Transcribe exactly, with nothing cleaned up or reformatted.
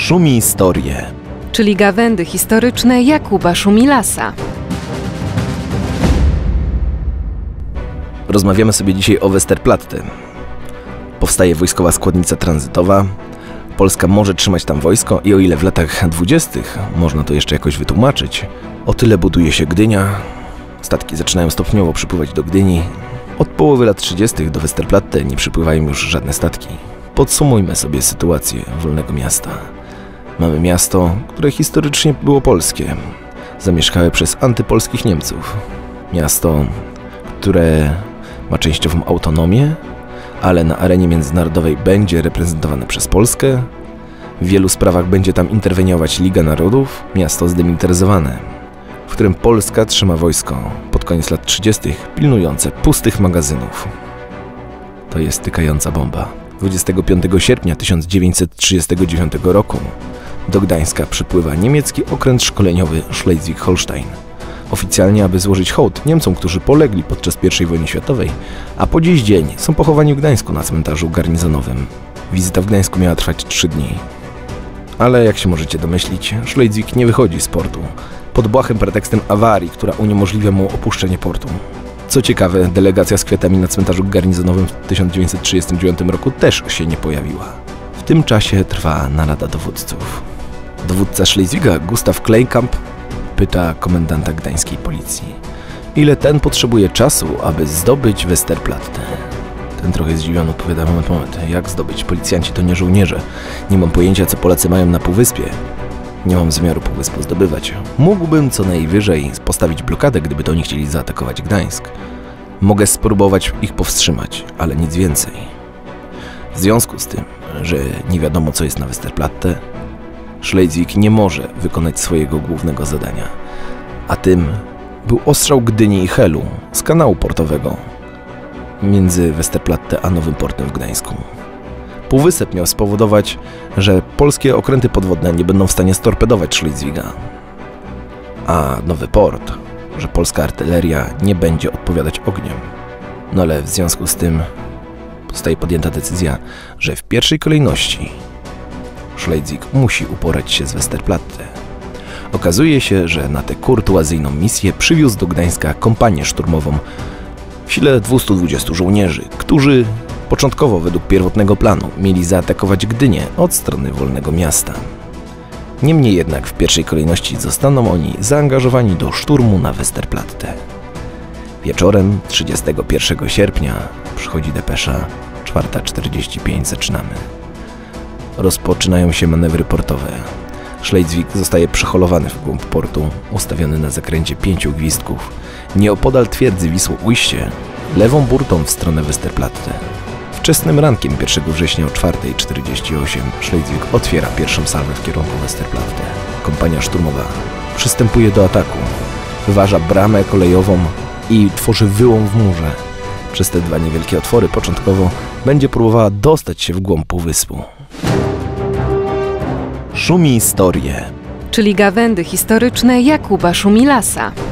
Szumi historię, czyli gawędy historyczne Jakuba Szumilasa. Rozmawiamy sobie dzisiaj o Westerplatte. Powstaje wojskowa składnica tranzytowa. Polska może trzymać tam wojsko i o ile w latach dwudziestych można to jeszcze jakoś wytłumaczyć, o tyle buduje się Gdynia. Statki zaczynają stopniowo przypływać do Gdyni. Od połowy lat trzydziestych do Westerplatte nie przypływają już żadne statki. Podsumujmy sobie sytuację wolnego miasta. Mamy miasto, które historycznie było polskie, zamieszkałe przez antypolskich Niemców. Miasto, które ma częściową autonomię, ale na arenie międzynarodowej będzie reprezentowane przez Polskę. W wielu sprawach będzie tam interweniować Liga Narodów. Miasto zdemilitaryzowane, w którym Polska trzyma wojsko pod koniec lat trzydziestych, pilnujące pustych magazynów. To jest tykająca bomba. dwudziestego piątego sierpnia tysiąc dziewięćset trzydziestego dziewiątego roku do Gdańska przypływa niemiecki okręt szkoleniowy Schleswig-Holstein. Oficjalnie, aby złożyć hołd Niemcom, którzy polegli podczas pierwszej wojny światowej, a po dziś dzień są pochowani w Gdańsku na cmentarzu garnizonowym. Wizyta w Gdańsku miała trwać trzy dni. Ale jak się możecie domyślić, Schleswig nie wychodzi z portu, pod błahym pretekstem awarii, która uniemożliwia mu opuszczenie portu. Co ciekawe, delegacja z kwiatami na cmentarzu garnizonowym w tysiąc dziewięćset trzydziestym dziewiątym roku też się nie pojawiła. W tym czasie trwa narada dowódców. Dowódca Schleswiga, Gustav Kleinkamp, pyta komendanta gdańskiej policji, ile ten potrzebuje czasu, aby zdobyć Westerplatte. Ten trochę zdziwiony odpowiada: moment, moment, jak zdobyć? Policjanci to nie żołnierze. Nie mam pojęcia, co Polacy mają na półwyspie. Nie mam zamiaru półwyspu zdobywać. Mógłbym co najwyżej postawić blokadę, gdyby to oni chcieli zaatakować Gdańsk. Mogę spróbować ich powstrzymać, ale nic więcej. W związku z tym, że nie wiadomo, co jest na Westerplatte, Schleswig nie może wykonać swojego głównego zadania, a tym był ostrzał Gdyni i Helu z kanału portowego między Westerplatte a Nowym Portem w Gdańsku. Półwysep miał spowodować, że polskie okręty podwodne nie będą w stanie storpedować Schleswiga, a Nowy Port, że polska artyleria nie będzie odpowiadać ogniem. No ale w związku z tym zostaje podjęta decyzja, że w pierwszej kolejności Schleswig musi uporać się z Westerplatte. Okazuje się, że na tę kurtuazyjną misję przywiózł do Gdańska kompanię szturmową w sile dwustu dwudziestu żołnierzy, którzy początkowo według pierwotnego planu mieli zaatakować Gdynię od strony wolnego miasta. Niemniej jednak w pierwszej kolejności zostaną oni zaangażowani do szturmu na Westerplatte. Wieczorem trzydziestego pierwszego sierpnia przychodzi depesza, czwarta czterdzieści pięć zaczynamy. Rozpoczynają się manewry portowe. Schleswig zostaje przyholowany w głąb portu, ustawiony na zakręcie pięciu gwizdków, nieopodal twierdzy Wisło-Ujście, lewą burtą w stronę Westerplatte. Wczesnym rankiem pierwszego września o czwarta czterdzieści osiem Schleswig otwiera pierwszą salwę w kierunku Westerplatte. Kompania szturmowa przystępuje do ataku, wyważa bramę kolejową i tworzy wyłom w murze. Przez te dwa niewielkie otwory początkowo będzie próbowała dostać się w głąb półwyspu. Szumi historię, czyli gawędy historyczne Jakuba Szumilasa.